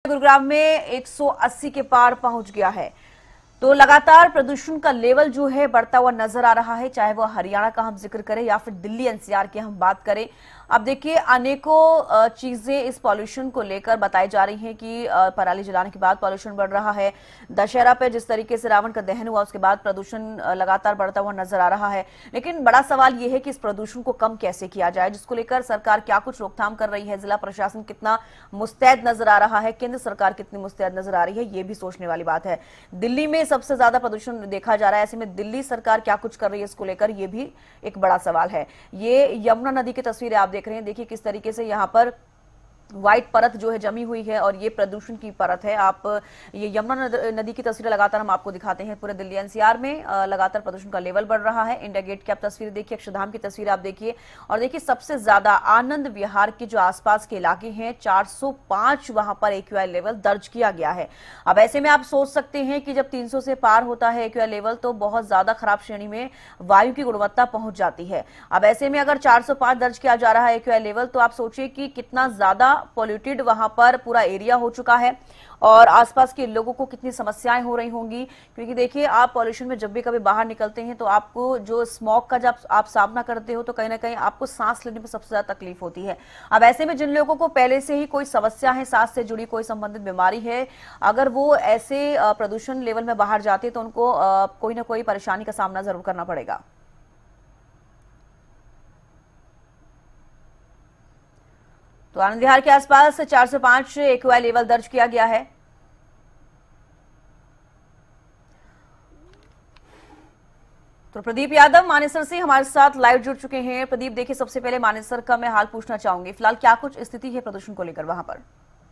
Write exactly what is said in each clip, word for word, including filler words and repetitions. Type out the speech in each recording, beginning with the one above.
गुरुग्राम में एक सौ अस्सी के पार पहुंच गया है। तो लगातार प्रदूषण का लेवल जो है बढ़ता हुआ नजर आ रहा है, चाहे वो हरियाणा का हम जिक्र करें या फिर दिल्ली एनसीआर की हम बात करें। अब देखिए अनेकों चीजें इस पॉल्यूशन को लेकर बताई जा रही हैं कि पराली जलाने के बाद पॉल्यूशन बढ़ रहा है। दशहरा पे जिस तरीके से रावण का दहन हुआ उसके बाद प्रदूषण लगातार बढ़ता हुआ नजर आ रहा है। लेकिन बड़ा सवाल यह है कि इस प्रदूषण को कम कैसे किया जाए, जिसको लेकर सरकार क्या कुछ रोकथाम कर रही है, जिला प्रशासन कितना मुस्तैद नजर आ रहा है, केंद्र सरकार कितनी मुस्तैद नजर आ रही है, ये भी सोचने वाली बात है। दिल्ली में सबसे ज्यादा प्रदूषण देखा जा रहा है, ऐसे में दिल्ली सरकार क्या कुछ कर रही है इसको लेकर, यह भी एक बड़ा सवाल है। ये यमुना नदी की तस्वीरें आप देख रहे हैं, देखिए किस तरीके से यहाँ पर व्हाइट परत जो है जमी हुई है और ये प्रदूषण की परत है। आप ये यमुना नदी की तस्वीरें लगातार हम आपको दिखाते हैं। पूरे दिल्ली एनसीआर में लगातार प्रदूषण का लेवल बढ़ रहा है। इंडिया गेट की आप तस्वीर देखिए, अक्षरधाम की तस्वीर आप देखिए और देखिए सबसे ज्यादा आनंद विहार के जो आसपास के इलाके हैं चार सौ पांच वहां पर एक्यूआई लेवल दर्ज किया गया है। अब ऐसे में आप सोच सकते हैं कि जब तीन सौ से पार होता है एक्यूआई लेवल तो बहुत ज्यादा खराब श्रेणी में वायु की गुणवत्ता पहुंच जाती है। अब ऐसे में अगर चार सौ पांच दर्ज किया जा रहा है एक्यूआई लेवल तो आप सोचिए कि कितना ज्यादा पॉल्यूटेड वहां पर पूरा एरिया हो चुका है और आसपास के लोगों को कितनी समस्याएं हो रही होंगी। क्योंकि देखिए आप पॉल्यूशन में जब भी कभी बाहर निकलते हैं तो आपको जो स्मोक का जब आप सामना करते हो तो कहीं ना कहीं आपको सांस लेने में सबसे ज्यादा तकलीफ होती है। अब ऐसे में जिन लोगों को पहले से ही कोई समस्या है, सांस से जुड़ी कोई संबंधित बीमारी है, अगर वो ऐसे प्रदूषण लेवल में बाहर जाते तो उनको कोई ना कोई परेशानी का सामना जरूर करना पड़ेगा। तो आनंद विहार के आसपास चार सौ पांच एक्यूआई लेवल दर्ज किया गया है। तो प्रदीप यादव मानेसर से हमारे साथ लाइव जुड़ चुके हैं। प्रदीप देखिए, सबसे पहले मानेसर का मैं हाल पूछना चाहूंगी, फिलहाल क्या कुछ स्थिति है प्रदूषण को लेकर वहां पर?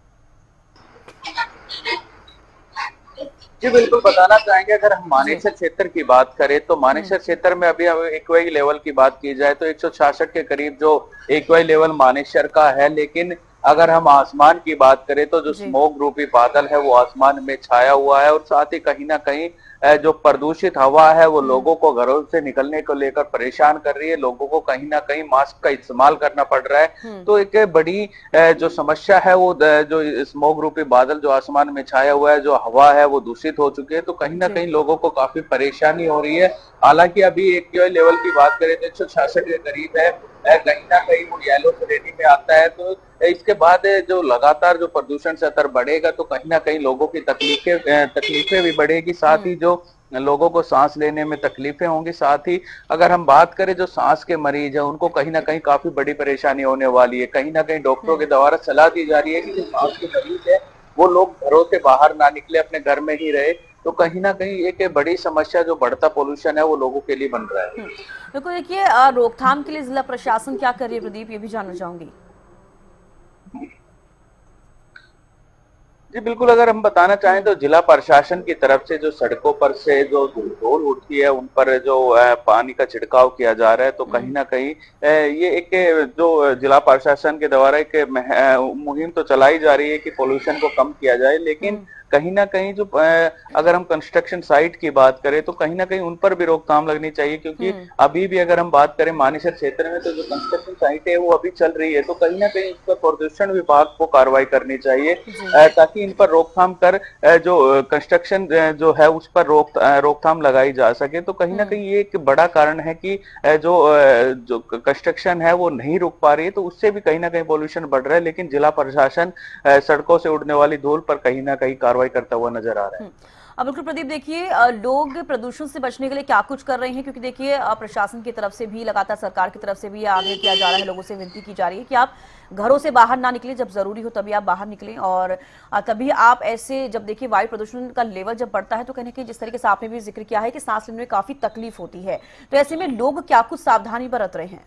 जी बिल्कुल बताना चाहेंगे। अगर हम मानेसर क्षेत्र की बात करें तो मानेसर क्षेत्र में अभी एक्यूआई लेवल की बात की जाए तो एक सौ छियासठ के करीब जो एक्यूआई लेवल मानेसर का है। लेकिन अगर हम आसमान की बात करें तो जो स्मोक रूपी बादल है वो आसमान में छाया हुआ है और साथ ही कहीं ना कहीं जो प्रदूषित हवा है वो लोगों को घरों से निकलने को लेकर परेशान कर रही है। लोगों को कहीं ना कहीं मास्क का इस्तेमाल करना पड़ रहा है। तो एक बड़ी जो समस्या है वो जो स्मोक रूपी बादल जो आसमान में छाया हुआ है, जो हवा है वो दूषित हो चुकी है। तो कहीं ना कहीं लोगों को काफी परेशानी हो रही है। हालांकि अभी एक्यूआई लेवल की बात करें तो एक सौ छियासठ के करीब है, कहीं ना कहीं वो येलो श्रेणी में आता है। तो इसके बाद जो लगातार जो प्रदूषण स्तर बढ़ेगा तो कहीं ना कहीं लोगों की तकलीफें तकलीफें भी बढ़ेगी, साथ ही जो लोगों को सांस लेने में तकलीफें होंगी। साथ ही अगर हम बात करें जो सांस के मरीज है उनको कहीं ना कहीं काफी बड़ी परेशानी होने वाली है। कहीं ना कहीं डॉक्टरों के द्वारा सलाह दी जा रही है कि जो सांस के मरीज है वो लोग घरों से बाहर ना निकले, अपने घर में ही रहे। तो कहीं ना कहीं एक बड़ी समस्या जो बढ़ता पोल्यूशन है वो लोगों के लिए बन रहा है। देखो देखिए रोकथाम के लिए जिला प्रशासन क्या कर रही है प्रदीप, ये भी जानना चाहूंगी। जी बिल्कुल, अगर हम बताना चाहें तो जिला प्रशासन की तरफ से जो सड़कों पर से जो धूल उठती है उन पर जो पानी का छिड़काव किया जा रहा है। तो कहीं ना कहीं ये एक जो जिला प्रशासन के द्वारा एक मुहिम तो चलाई जा रही है कि पोल्यूशन को कम किया जाए। लेकिन कहीं ना कहीं जो अगर हम कंस्ट्रक्शन साइट की बात करें तो कहीं ना कहीं उन पर भी रोकथाम लगनी चाहिए। क्योंकि अभी भी अगर हम बात करें मानेसर क्षेत्र में तो जो कंस्ट्रक्शन साइट है वो अभी चल रही है। तो कहीं ना कहीं इस पर प्रदूषण विभाग को कार्रवाई करनी चाहिए ताकि इन पर रोकथाम कर जो कंस्ट्रक्शन जो है उस पर रोक रोकथाम लगाई जा सके। तो कहीं ना कहीं ये एक बड़ा कारण है कि जो जो कंस्ट्रक्शन है वो नहीं रुक पा रही है, तो उससे भी कहीं ना कहीं पोल्यूशन बढ़ रहा है। लेकिन जिला प्रशासन सड़कों से उड़ने वाली धूल पर कहीं ना कहीं कार्रवाई करता हुआ नजर आ रहा है। अब बिल्कुल प्रदीप देखिए लोग प्रदूषण से बचने के लिए क्या कुछ कर रहे हैं, क्योंकि देखिए प्रशासन की तरफ से भी लगातार सरकार की तरफ से भी आग्रह किया जा रहा है, लोगों से विनती की जा रही है कि आप घरों से बाहर ना निकलें, जब जरूरी हो तभी आप बाहर निकलें और तभी आप ऐसे जब देखिए वायु प्रदूषण का लेवल जब बढ़ता है तो कहीं ना कहीं जिस तरीके से आपने भी जिक्र किया है कि सांस लेने में काफी तकलीफ होती है, तो ऐसे में लोग क्या कुछ सावधानी बरत रहे हैं?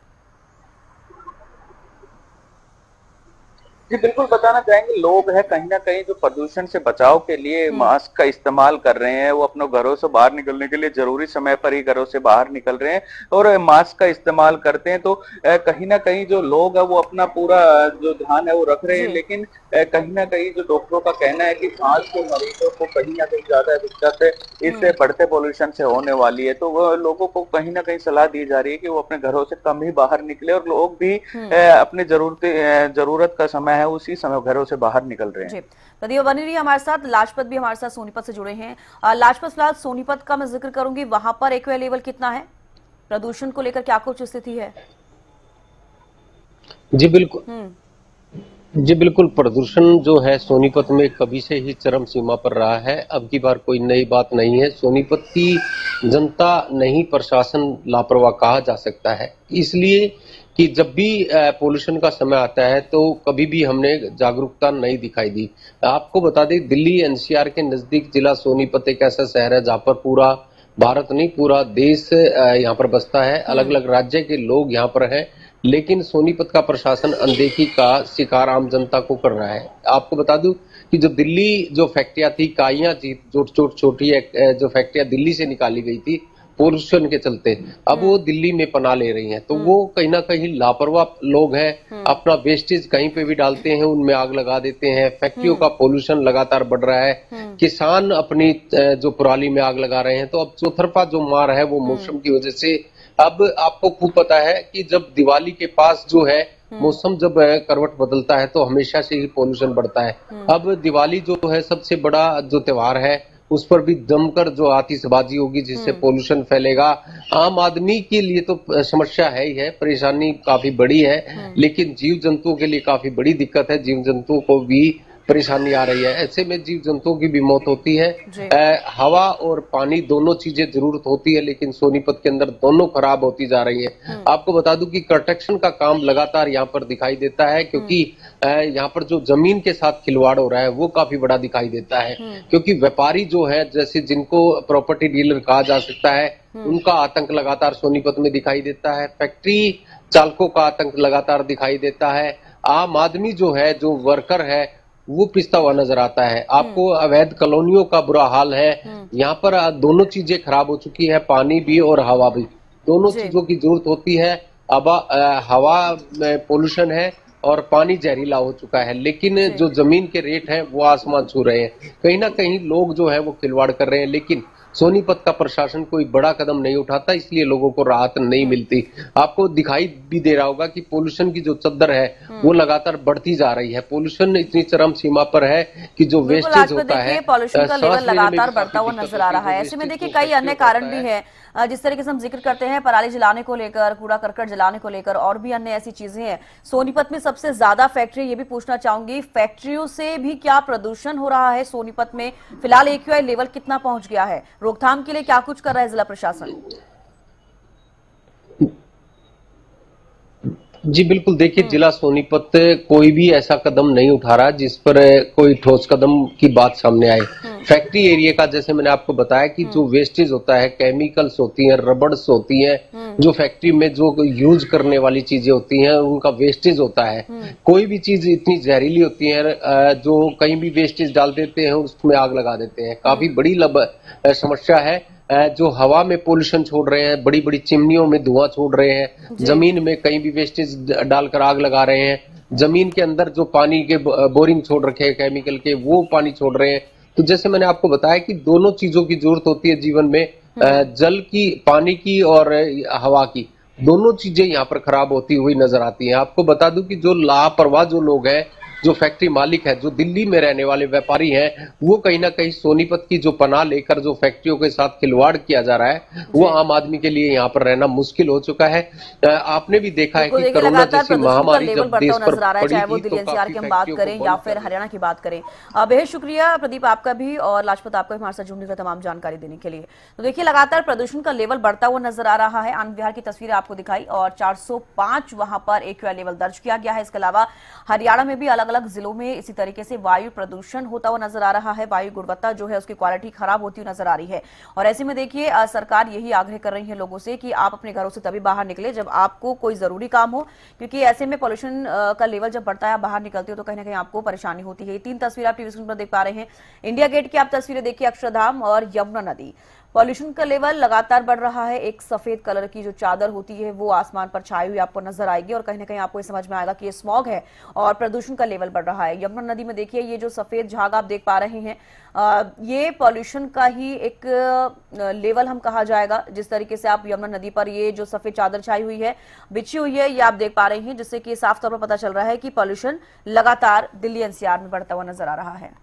जी बिल्कुल बताना चाहेंगे, लोग है कहीं ना कहीं जो प्रदूषण से बचाव के लिए मास्क का इस्तेमाल कर रहे हैं। वो अपने घरों से बाहर निकलने के लिए जरूरी समय पर ही घरों से बाहर निकल रहे हैं और मास्क का इस्तेमाल करते हैं। तो कहीं ना कहीं जो लोग है वो अपना पूरा जो ध्यान है वो रख रहे हैं। लेकिन कहीं ना कहीं जो डॉक्टरों का कहना है कि सांस के मरीजों को कहीं ना कहीं ज्यादा दिक्कत है इससे बढ़ते पोल्यूशन से होने वाली है। तो वो लोगों को कहीं ना कहीं सलाह दी जा रही है कि वो अपने घरों से कम ही बाहर निकले और लोग भी अपने जरूरत जरूरत का समय है उसी समय घरों से बाहर निकल रहे हैं। प्रदीप बनी रही हमारे साथ, लाजपत भी हमारे साथ सोनीपत से जुड़े हैं। लाजपत, फिलहाल सोनीपत का मैं जिक्र करूंगी, वहां पर एक्वा लेवल कितना है, प्रदूषण को लेकर क्या कुछ स्थिति है? जी बिल्कुल जी बिल्कुल प्रदूषण जो है सोनीपत में कभी से ही चरम सीमा पर रहा है। अब की बार कोई नई बात नहीं है। सोनीपत की जनता नहीं, प्रशासन लापरवाह कहा जा सकता है, इसलिए कि जब भी पोल्यूशन का समय आता है तो कभी भी हमने जागरूकता नहीं दिखाई दी। आपको बता दें, दिल्ली एनसीआर के नजदीक जिला सोनीपत एक ऐसा शहर है जहां पर पूरा भारत नहीं पूरा देश यहाँ पर बसता है। अलग अलग राज्य के लोग यहाँ पर हैं, लेकिन सोनीपत का प्रशासन अनदेखी का शिकार आम जनता को कर रहा है। आपको बता दूं कि जो दिल्ली जो फैक्ट्रियां थी, काइयां थी, जो छोटी छोटी जो फैक्ट्रियां दिल्ली से निकाली गई थी पोल्यूशन के चलते, अब वो दिल्ली में पनाह ले रही हैं। तो वो कहीं ना कहीं लापरवाह लोग हैं, अपना वेस्टेज कहीं पे भी डालते हैं, उनमें आग लगा देते हैं। फैक्ट्रियों का पोल्यूशन लगातार बढ़ रहा है, किसान अपनी जो पराली में आग लगा रहे हैं। तो अब चौतरफा जो मार है वो मौसम की वजह से। अब आपको खूब पता है कि जब दिवाली के पास जो है मौसम जब करवट बदलता है तो हमेशा से ही पोल्यूशन बढ़ता है। अब दिवाली जो है सबसे बड़ा जो त्योहार है, उस पर भी जमकर जो आतिशबाजी होगी जिससे पोल्यूशन फैलेगा। आम आदमी के लिए तो समस्या है ही है, परेशानी काफी बड़ी है, लेकिन जीव जंतुओं के लिए काफी बड़ी दिक्कत है। जीव जंतुओं को भी परेशानी आ रही है, ऐसे में जीव जंतुओं की भी मौत होती है। आ, हवा और पानी दोनों चीजें जरूरत होती है, लेकिन सोनीपत के अंदर दोनों खराब होती जा रही है। आपको बता दूं कि कंस्ट्रक्शन का काम लगातार यहाँ पर दिखाई देता है, क्योंकि यहाँ पर जो जमीन के साथ खिलवाड़ हो रहा है वो काफी बड़ा दिखाई देता है। क्योंकि व्यापारी जो है, जैसे जिनको प्रॉपर्टी डीलर कहा जा सकता है, उनका आतंक लगातार सोनीपत में दिखाई देता है। फैक्ट्री चालकों का आतंक लगातार दिखाई देता है। आम आदमी जो है, जो वर्कर है, वो पिसता हुआ नजर आता है। आपको अवैध कॉलोनियों का बुरा हाल है। यहाँ पर दोनों चीजें खराब हो चुकी है, पानी भी और हवा भी, दोनों चीजों की जरूरत होती है। अब हवा में पोल्यूशन है और पानी जहरीला हो चुका है, लेकिन जो जमीन के रेट हैं वो आसमान छू रहे हैं। कहीं ना कहीं लोग जो है वो खिलवाड़ कर रहे हैं, लेकिन सोनीपत का प्रशासन कोई बड़ा कदम नहीं उठाता, इसलिए लोगों को राहत नहीं मिलती। आपको दिखाई भी दे रहा होगा कि पोल्यूशन की जो चद्दर है वो लगातार बढ़ती जा रही है। पोल्यूशन इतनी चरम सीमा पर है कि जो वेस्टेज होता है, पोल्यूशन का लेवल लगातार बढ़ता हुआ नजर आ रहा है। ऐसे में देखिए कई अन्य कारण भी है, जिस तरीके से हम जिक्र करते हैं पराली जलाने को लेकर, कूड़ा करकट जलाने को लेकर, और भी अन्य ऐसी चीजें हैं। सोनीपत में सबसे ज्यादा फैक्ट्री, ये भी पूछना चाहूंगी, फैक्ट्रियों से भी क्या प्रदूषण हो रहा है सोनीपत में? फिलहाल एक्यूआई लेवल कितना पहुंच गया है? रोकथाम के लिए क्या कुछ कर रहा है जिला प्रशासन? जी बिल्कुल, देखिए जिला सोनीपत कोई भी ऐसा कदम नहीं उठा रहा जिस पर कोई ठोस कदम की बात सामने आए। फैक्ट्री एरिया का, जैसे मैंने आपको बताया कि जो वेस्टेज होता है, केमिकल्स होती हैं, रबड़स होती हैं, जो फैक्ट्री में जो यूज करने वाली चीजें होती हैं उनका वेस्टेज होता है। कोई भी चीज इतनी जहरीली होती है, जो कहीं भी वेस्टेज डाल देते हैं उसमें आग लगा देते हैं। काफी बड़ी समस्या है। जो हवा में पोल्यूशन छोड़ रहे हैं, बड़ी बड़ी चिमनियों में धुआं छोड़ रहे हैं, जमीन में कहीं भी वेस्टेज डालकर आग लगा रहे हैं, जमीन के अंदर जो पानी के बोरिंग छोड़ रखे हैं केमिकल के, वो पानी छोड़ रहे हैं। तो जैसे मैंने आपको बताया कि दोनों चीजों की जरूरत होती है जीवन में, जल की, पानी की और हवा की। दोनों चीजें यहाँ पर खराब होती हुई नजर आती हैं। आपको बता दूं कि जो लापरवाह जो लोग हैं, जो फैक्ट्री मालिक है, जो दिल्ली में रहने वाले व्यापारी हैं, वो कहीं ना कहीं सोनीपत की जो पनाह लेकर जो फैक्ट्रियों के साथ खिलवाड़ किया जा रहा है, वो आम आदमी के लिए यहाँ पर रहना मुश्किल हो चुका है। आपने भी देखा है कि कोरोना जैसी महामारी जब देश पर पड़ी थी, वो दिल्ली एनसीआर की हम बात करें या फिर हरियाणा की बात करें। बेहद शुक्रिया प्रदीप आपका भी, और लाजपत आपका भी हमारे साथ जुड़ने का तमाम जानकारी देने के लिए। तो देखिए लगातार प्रदूषण का लेवल बढ़ता हुआ नजर आ रहा है। आनंद विहार की तस्वीरें आपको दिखाई, और चार सौ पांच वहां पर एक्यूआई लेवल दर्ज किया गया है। इसके अलावा हरियाणा में भी अलग अलग जिलों में इसी तरीके से वायु प्रदूषण होता हुआ नजर आ रहा है। वायु गुणवत्ता जो है उसकी क्वालिटी खराब होती हुई नजर आ रही है। और ऐसे में देखिए सरकार यही आग्रह कर रही है लोगों से कि आप अपने घरों से तभी बाहर निकले जब आपको कोई जरूरी काम हो, क्योंकि ऐसे में पोल्यूशन का लेवल जब बढ़ता है, आप बाहर निकलते हो तो कहीं ना कहीं आपको परेशानी होती है। तीन तस्वीर आप टीवी स्क्रीन पर देख पा रहे हैं। इंडिया गेट की आप तस्वीरें देखिए, अक्षरधाम और यमुना नदी। पॉल्यूशन का लेवल लगातार बढ़ रहा है। एक सफेद कलर की जो चादर होती है वो आसमान पर छाई हुई आपको नजर आएगी और कहीं ना कहीं आपको ये समझ में आएगा कि ये स्मॉग है और प्रदूषण का लेवल बढ़ रहा है। यमुना नदी में देखिए ये जो सफेद झाग आप देख पा रहे हैं, आ, ये पॉल्यूशन का ही एक लेवल हम कहा जाएगा। जिस तरीके से आप यमुना नदी पर ये जो सफेद चादर छाई हुई है, बिछी हुई है, ये आप देख पा रहे हैं, जिससे कि साफ तौर पर पता चल रहा है कि पॉल्यूशन लगातार दिल्ली एनसीआर में बढ़ता हुआ नजर आ रहा है।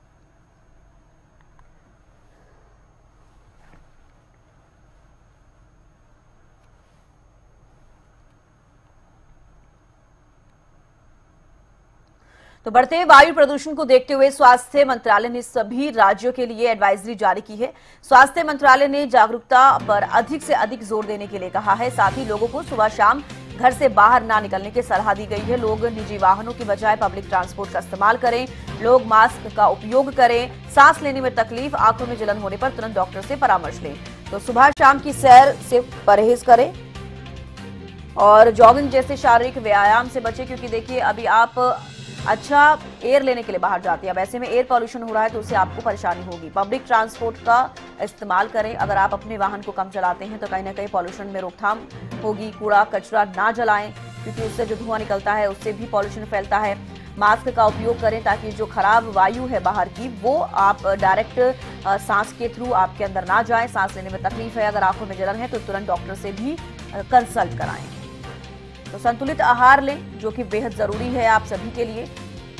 तो बढ़ते वायु प्रदूषण को देखते हुए स्वास्थ्य मंत्रालय ने सभी राज्यों के लिए एडवाइजरी जारी की है। स्वास्थ्य मंत्रालय ने जागरूकता पर अधिक से अधिक जोर देने के लिए कहा है। साथ ही लोगों को सुबह शाम घर से बाहर ना निकलने की सलाह दी गई है। लोग निजी वाहनों की बजाय पब्लिक ट्रांसपोर्ट का इस्तेमाल करें। लोग मास्क का उपयोग करें। सांस लेने में तकलीफ, आंखों में जलन होने पर तुरंत डॉक्टर से परामर्श लें। तो सुबह शाम की सैर से परहेज करें और जॉगिंग जैसे शारीरिक व्यायाम से बचें, क्योंकि देखिए अभी आप अच्छा एयर लेने के लिए बाहर जाते हैं, अब ऐसे में एयर पॉल्यूशन हो रहा है तो उससे आपको परेशानी होगी। पब्लिक ट्रांसपोर्ट का इस्तेमाल करें। अगर आप अपने वाहन को कम चलाते हैं तो कहीं ना कहीं पॉल्यूशन में रोकथाम होगी। कूड़ा कचरा ना जलाएं, क्योंकि उससे जो धुआं निकलता है उससे भी पॉल्यूशन फैलता है। मास्क का उपयोग करें ताकि जो खराब वायु है बाहर की वो आप डायरेक्ट सांस के थ्रू आपके अंदर ना जाए। सांस लेने में तकलीफ है, अगर आंखों में जलन है तो तुरंत डॉक्टर से भी कंसल्ट कराएं। तो संतुलित आहार लें, जो कि बेहद जरूरी है आप सभी के लिए।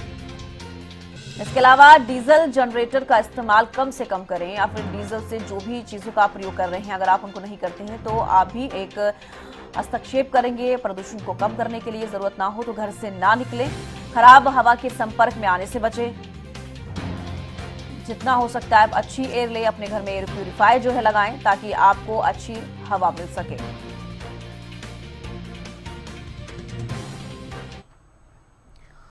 इसके अलावा डीजल जनरेटर का इस्तेमाल कम से कम करें, या फिर डीजल से जो भी चीजों का प्रयोग कर रहे हैं अगर आप उनको नहीं करते हैं तो आप भी एक हस्तक्षेप करेंगे प्रदूषण को कम करने के लिए। जरूरत ना हो तो घर से ना निकलें। खराब हवा के संपर्क में आने से बचें। जितना हो सकता है आप अच्छी एयर ले, अपने घर में एयर प्यूरिफायर जो है लगाएं ताकि आपको अच्छी हवा मिल सके।